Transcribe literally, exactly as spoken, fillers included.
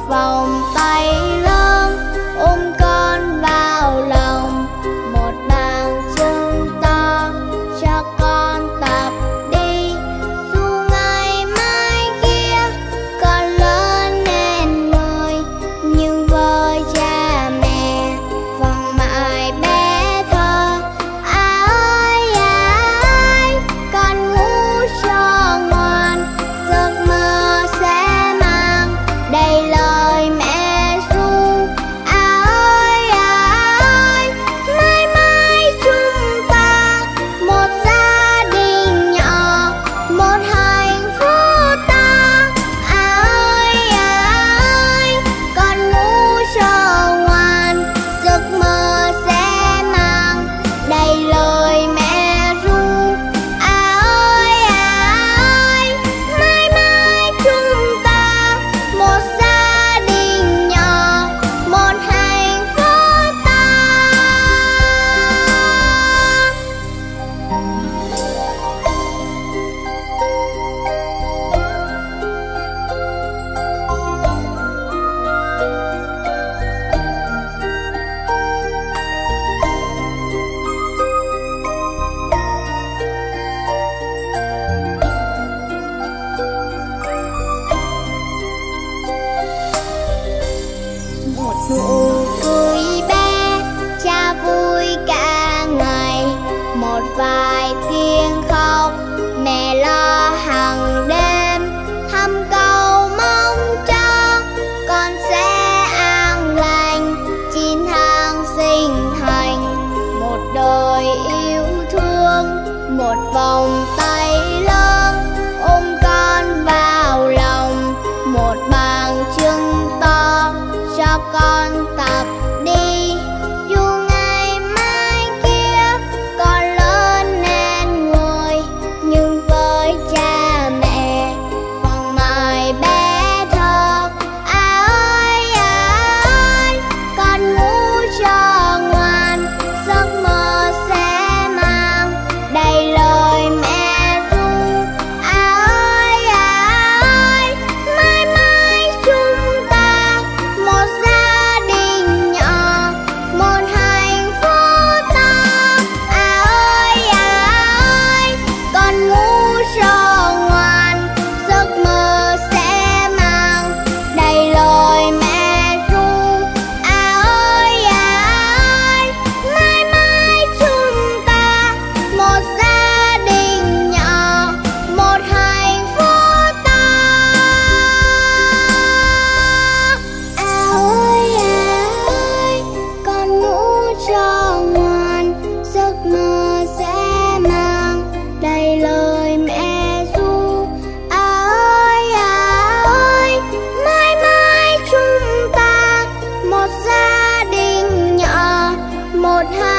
vòng tay lớn ôm con vào lòng, một bàn chân to cho con tập đi. Dù ngày mai kia con lớn nên người, nhưng với cha mẹ vẫn mãi bé thơ. À ơi à ơi, con ngủ cho ngoan, giấc mơ sẽ mang đầy lời mẹ ru. À ơi à ơi, mãi mãi chúng ta một gia đình nhỏ, một hạnh phúc ta. À ơi à ơi, con ngủ cho ngoan, giấc mơ sẽ mang đầy lời mẹ ru. À ơi à ơi, mãi mãi chúng ta một gia đình nhỏ, một hạnh phúc ta. Một nụ cười bé, cha vui cả ngày. Một vài tiếng khóc, mẹ lo hàng đêm. Thăm cầu mong cho con sẽ an lành, chín tháng sinh thành một đời yêu thương. Một vòng tay lớn ôm con vào lòng, một bàn chân to cho con tập đi. Dù ngày mai kia con lớn nên người, nhưng với cha mẹ vẫn mãi bé thơ. À ơi à ơi, con ngủ cho ngoan, giấc mơ sẽ mang đầy lời mẹ ru. À ơi à ơi, mãi mãi chúng ta một gia đình nhỏ, một hạnh phúc ta. À ơi à ơi, con ngủ cho ngoan, giấc mơ sẽ mang đầy lời mẹ ru. À ơi à ơi, mãi mãi chúng ta một gia đình nhỏ, một hạnh phúc ta. À ơi à ơi, con ngủ cho ngoan, giấc mơ sẽ mang đầy lời mẹ ru. À ơi à ơi, mãi mãi chúng ta một gia đình nhỏ, một hạnh